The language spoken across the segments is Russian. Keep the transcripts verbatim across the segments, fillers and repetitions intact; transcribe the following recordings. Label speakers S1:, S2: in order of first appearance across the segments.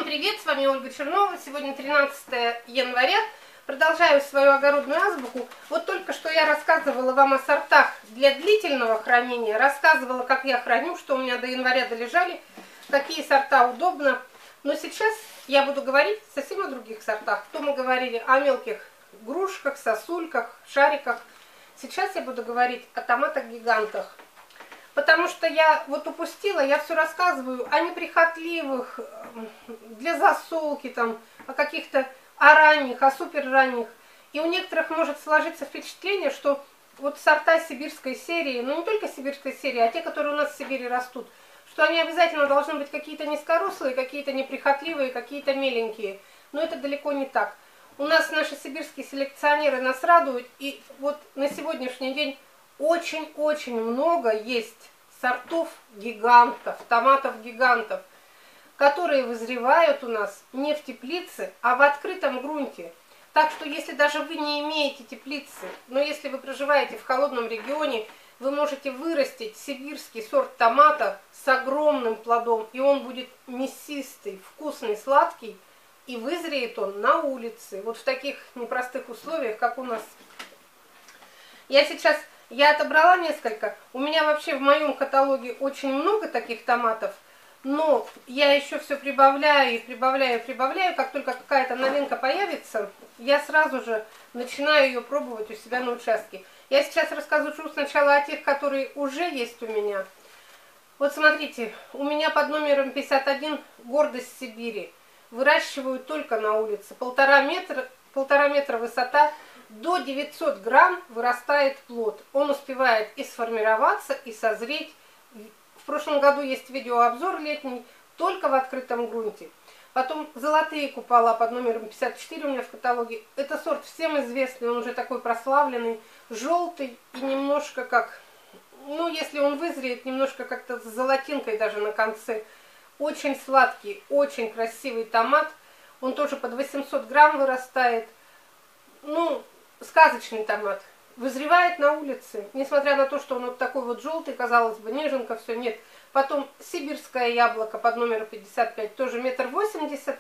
S1: привет, с вами Ольга Чернова. Сегодня тринадцатое января. Продолжаю свою огородную азбуку. Вот только что я рассказывала вам о сортах для длительного хранения. Рассказывала, как я храню, что у меня до января долежали, какие сорта удобно. Но сейчас я буду говорить совсем о других сортах. То мы говорили о мелких грушках, сосульках, шариках. Сейчас я буду говорить о томатах-гигантах. Потому что я вот упустила, я все рассказываю о неприхотливых, для засолки, там, о каких-то, о ранних, о супер ранних. И у некоторых может сложиться впечатление, что вот сорта сибирской серии, ну не только сибирской серии, а те, которые у нас в Сибири растут, что они обязательно должны быть какие-то низкорослые, какие-то неприхотливые, какие-то меленькие. Но это далеко не так. У нас наши сибирские селекционеры нас радуют, и вот на сегодняшний день очень-очень много есть сортов гигантов, томатов-гигантов, которые вызревают у нас не в теплице, а в открытом грунте. Так что если даже вы не имеете теплицы, но если вы проживаете в холодном регионе, вы можете вырастить сибирский сорт томата с огромным плодом, и он будет мясистый, вкусный, сладкий, и вызреет он на улице, вот в таких непростых условиях, как у нас. Я сейчас... Я отобрала несколько. У меня вообще в моем каталоге очень много таких томатов, но я еще все прибавляю и прибавляю и прибавляю. Как только какая-то новинка появится, я сразу же начинаю ее пробовать у себя на участке. Я сейчас расскажу сначала о тех, которые уже есть у меня. Вот смотрите, у меня под номером пятьдесят один гордость Сибири. Выращиваю только на улице. Полтора метра, полтора метра высота. До девятисот грамм вырастает плод. Он успевает и сформироваться, и созреть. В прошлом году есть видеообзор летний, только в открытом грунте. Потом золотые купола под номером пятьдесят четыре у меня в каталоге. Это сорт всем известный, он уже такой прославленный, желтый и немножко как, ну если он вызреет, немножко как-то с золотинкой даже на конце. Очень сладкий, очень красивый томат. Он тоже под восемьсот грамм вырастает. Ну, сказочный томат. Вызревает на улице, несмотря на то, что он вот такой вот желтый, казалось бы, неженка, все, нет. Потом сибирское яблоко под номером пятьдесят пять, тоже метр восемьдесят,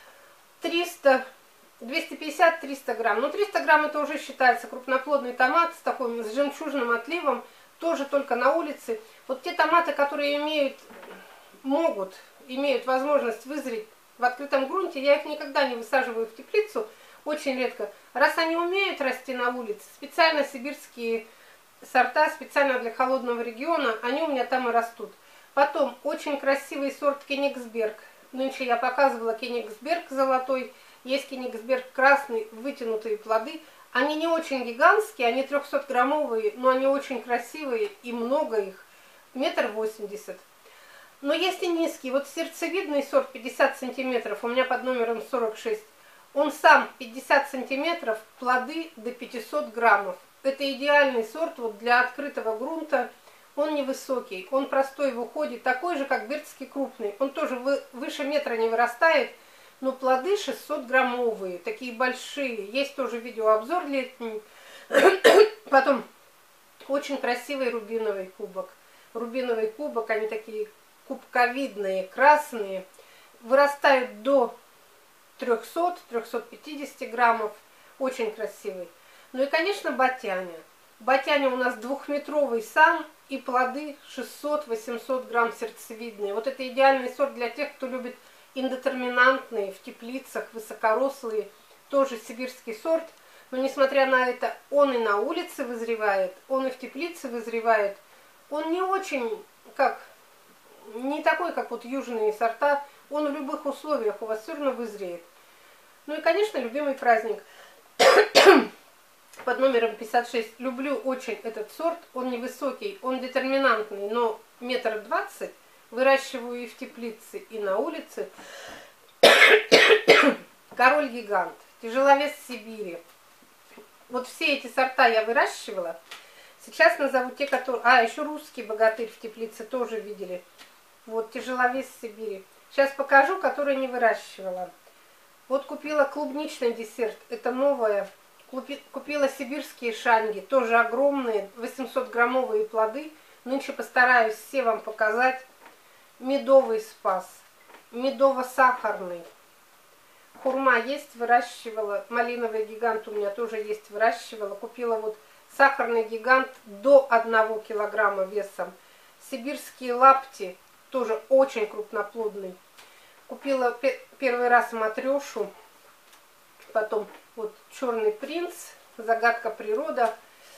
S1: триста, двести пятьдесят — триста грамм. Ну, триста грамм это уже считается крупноплодный томат с таким, с жемчужным отливом, тоже только на улице. Вот те томаты, которые имеют, могут, имеют возможность вызреть в открытом грунте, я их никогда не высаживаю в теплицу, очень редко. Раз они умеют расти на улице, специально сибирские сорта, специально для холодного региона, они у меня там и растут. Потом очень красивый сорт Кенигсберг. Нынче я показывала Кенигсберг золотой. Есть Кенигсберг красный, вытянутые плоды. Они не очень гигантские, они трехсотграммовые, но они очень красивые и много их. Метр восемьдесят. Но есть и низкие. Вот сердцевидный сорт пятьдесят сантиметров, у меня под номером сорок шесть. Он сам пятьдесят сантиметров, плоды до пятисот граммов. Это идеальный сорт вот для открытого грунта. Он невысокий, он простой в уходе, такой же, как бердский крупный. Он тоже выше метра не вырастает, но плоды шестьсот граммовые, такие большие. Есть тоже видеообзор летний. Потом очень красивый рубиновый кубок. Рубиновый кубок, они такие кубковидные, красные, вырастают до трёхсот — трёхсот пятидесяти граммов, очень красивый. Ну и, конечно, ботяня. Ботяня у нас двухметровый сам, и плоды шестьсот — восемьсот грамм сердцевидные. Вот это идеальный сорт для тех, кто любит индетерминантные, в теплицах, высокорослые, тоже сибирский сорт. Но, несмотря на это, он и на улице вызревает, он и в теплице вызревает. Он не очень, как, не такой, как вот южные сорта, он в любых условиях у вас все равно вызреет. Ну и, конечно, любимый праздник под номером пятьдесят шесть. Люблю очень этот сорт. Он невысокий, он детерминантный, но метр двадцать. Выращиваю и в теплице, и на улице. Король-гигант, тяжеловес Сибири. Вот все эти сорта я выращивала. Сейчас назову те, которые... А, еще русский богатырь в теплице тоже видели. Вот, тяжеловес Сибири. Сейчас покажу, которые не выращивала. Вот купила клубничный десерт, это новое. Купила сибирские шанги, тоже огромные, восьмисотграммовые плоды. Нынче постараюсь все вам показать. Медовый спас. медово-сахарный. Хурма есть, выращивала. Малиновый гигант у меня тоже есть, выращивала. Купила вот сахарный гигант до одного килограмма весом. Сибирские лапти, тоже очень крупноплодный. Купила первый раз матрешу. Потом вот черный принц, загадка природа,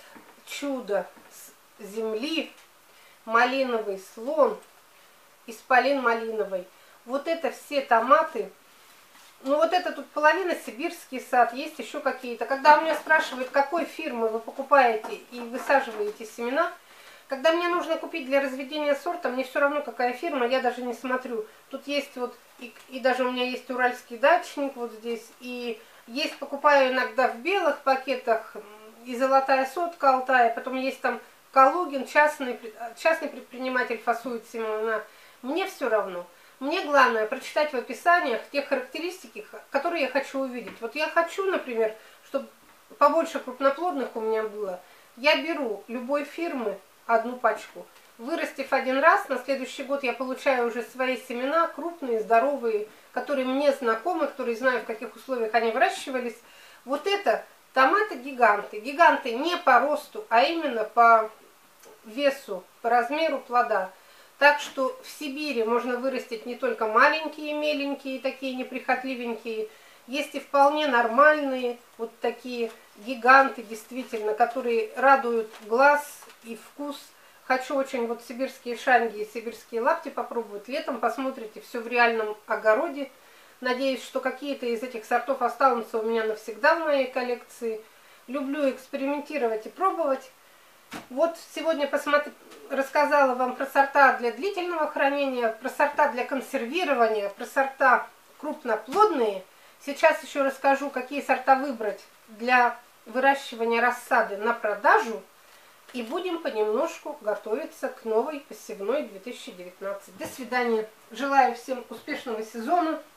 S1: чудо земли, малиновый слон, исполин малиновый. Вот это все томаты. Ну вот это тут половина сибирский сад, есть еще какие-то. Когда у меня спрашивают, какой фирмы вы покупаете и высаживаете семена, когда мне нужно купить для разведения сорта, мне все равно какая фирма, я даже не смотрю. Тут есть вот, и, и даже у меня есть уральский дачник вот здесь, и есть, покупаю иногда в белых пакетах, и золотая сотка Алтая, потом есть там Калугин, частный, частный предприниматель фасует семена. Мне все равно. Мне главное прочитать в описаниях те характеристики, которые я хочу увидеть. Вот я хочу, например, чтобы побольше крупноплодных у меня было. Я беру любой фирмы одну пачку. Вырастив один раз, на следующий год я получаю уже свои семена, крупные, здоровые, которые мне знакомы, которые знаю, в каких условиях они выращивались. Вот это томаты-гиганты. Гиганты не по росту, а именно по весу, по размеру плода. Так что в Сибири можно вырастить не только маленькие, меленькие, такие неприхотливенькие. Есть и вполне нормальные, вот такие гиганты, действительно, которые радуют глаз и вкус. Хочу очень вот сибирские шанги и сибирские лапти попробовать. Летом посмотрите все в реальном огороде. Надеюсь, что какие-то из этих сортов останутся у меня навсегда в моей коллекции. Люблю экспериментировать и пробовать. Вот сегодня посмотри, рассказала вам про сорта для длительного хранения, про сорта для консервирования, про сорта крупноплодные. Сейчас еще расскажу, какие сорта выбрать для выращивания рассады на продажу. И будем понемножку готовиться к новой посевной две тысячи девятнадцать. До свидания. Желаю всем успешного сезона.